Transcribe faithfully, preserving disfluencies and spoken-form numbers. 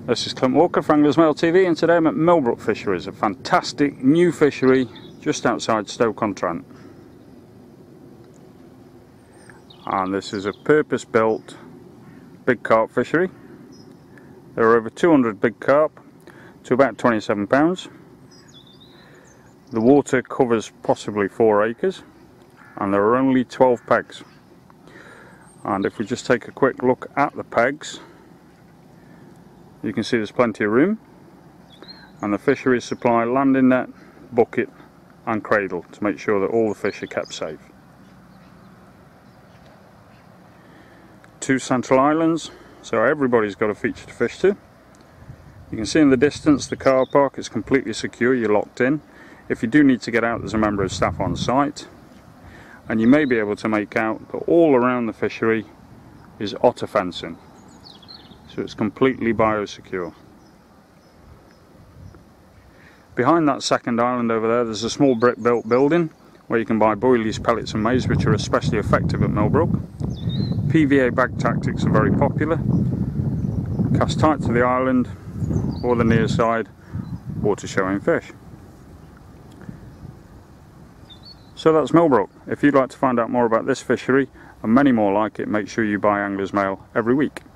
This is Clint Walker for Anglers Mail T V, and today I'm at Millbrook Fisheries, a fantastic new fishery just outside Stoke-on-Trent. And this is a purpose-built big carp fishery. There are over two hundred big carp to about twenty-seven pounds. The water covers possibly four acres and there are only twelve pegs. And if we just take a quick look at the pegs, you can see there's plenty of room, and the fisheries supply landing net, bucket and cradle to make sure that all the fish are kept safe. Two central islands, so everybody's got a feature to fish to. You can see in the distance the car park is completely secure, you're locked in. If you do need to get out, there's a member of staff on site, and you may be able to make out that all around the fishery is otter fencing. So it's completely biosecure. Behind that second island over there, there's a small brick built building where you can buy boilies, pellets and maize, which are especially effective at Millbrook. P V A bag tactics are very popular. Cast tight to the island or the near side, water showing fish. So that's Millbrook. If you'd like to find out more about this fishery and many more like it, make sure you buy Anglers Mail every week.